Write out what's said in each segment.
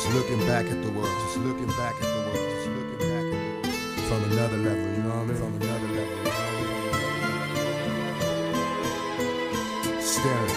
Just looking back at the world, just looking back at the world, just looking back at the world. From another level, you know what I mean? From another level, you know what I mean? Staring.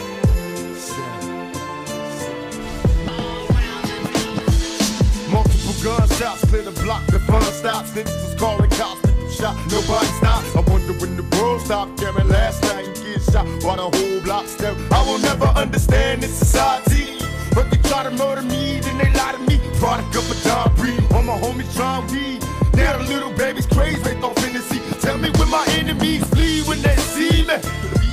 Multiple gunshots clear the block, the fun stops. Niggas was calling cops, people shot, nobody stopped. I wonder when the world stopped caring. Last night you get shot while the whole block still. I will never understand this society. But they try to murder me, then they lie to me. Product of a Don breed, all my homies trying weed. Now the little baby's crazy, they thought fantasy. Tell me when my enemies flee when they see me.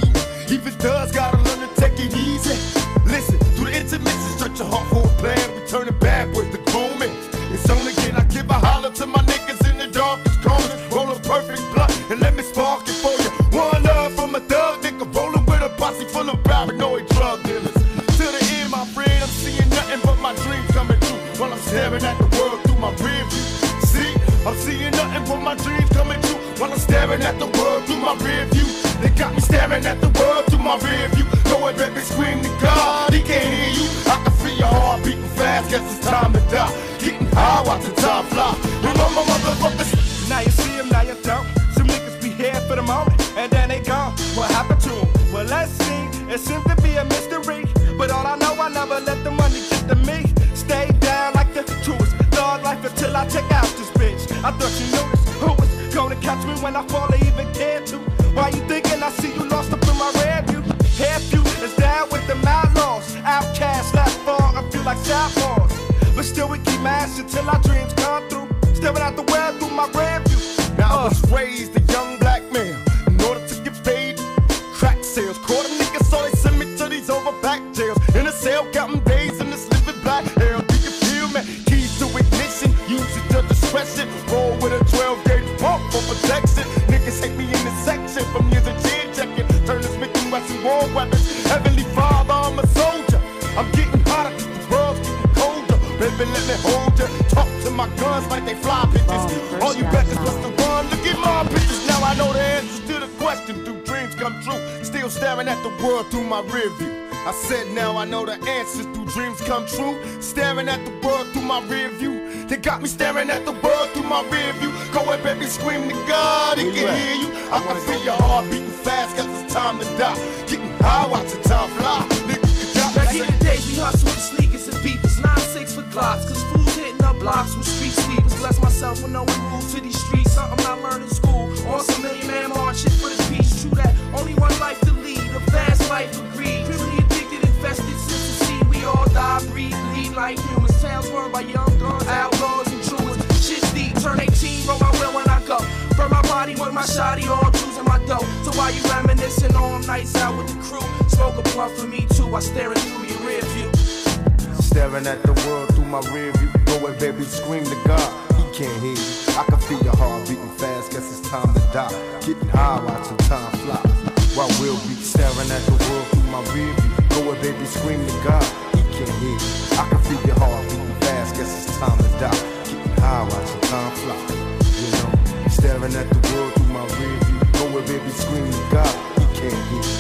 Even thugs gotta learn to take it easy. Listen, through the intermissions, stretch your heart for a plan. We turn it bad boys to grown men. It's only again I give a holler to my niggas in the darkest corners. Roll a perfect blunt and let me spark it for you. One love from a thug nigga, rolling with a posse full of paranoid drug dealers. To the end, my friend, I'm seeing nothing but my dreams coming true while I'm staring at the world through my rear view. See, I'm seeing nothing but my dreams coming true while I'm staring at the world through my rear view. They got me staring at the world through my rear view. Go ahead, baby, scream to God, he can't hear you. I can feel your heart beating fast, guess it's time to die. Getting high, watching time fly. Remember, motherfuckers. Now you see him, now you don't. Some niggas be here for the moment, and then they gone. What happened to them? Well, let's see. It seems to be a mystery. But all I know, I never let the money get to me. Stay down like the truest thug life until I check out this bitch. I thought you noticed who was gonna catch me when I fall or even care to. Why you thinking I see you lost up in my rear view? Half you is down with the outlaws. Outcasts left far, I feel like sophomores. But still we keep mashing till our dreams come through. Staring at the world through my rear view. Now I was raised a young black man. In order to get paid, crack sales. Caught a nigga, so they send me to these overpack jails. In a cell, counting days in this living black hell. Do you feel me? Keys to ignition, use it to discretion. Roll with a 12-gauge pump for protection. Niggas hate me in this section from years of chin checking. Turn this Smith and Wesson war weapons. Heavenly Father, I'm a soldier. I'm getting hotter, the world's getting colder. Baby, let me hold ya. Talk to my guns like they fly pitches. All you beggars must have run. Look at my pictures. Now I know the answers to the question. Do dreams come true? Still staring at the world through my rear view. I said now I know the answers. Do dreams come true? Staring at the world through my rear view. They got me staring at the world through my rear view. Go ahead, baby, scream to God, he can hear you. I can feel your heart beating fast, cause it's time to die. Getting high, watching time fly. Nigga, back in the days, we hustle with the sneakers and beepers. 9-6 for Glocks, cause fools hitting up blocks with street sweepers. Bless myself with no one rules to these streets. Something I learned in school. On some million-man march, shit for the peace. True that, only one life to lead. A fast life of greed. Criminally addicted, infested since the seed. We all die, breathe, lead like humans. Towns run by young guns, outlaws and truants. Shit deep, turn 18, roll my wheel when I go. Burn my body with my shotty, all choosing my dough. So while you reminiscing on nights out with the crew, smoke a blunt for me too, I staring through your rear view. staring at the world through my rear view. Go away, baby, scream to God, he can't hear you. I can feel your heart beating fast, guess it's time to die. Getting high, watching time fly. While we'll be staring at the world through my rear view. Go away, baby, scream to God, he can't hear you. I can feel your heart beating fast, guess it's time to die. Getting high, watching time fly. You know, staring at the world through my rear view. Go away, baby, scream to God, he can't hear you.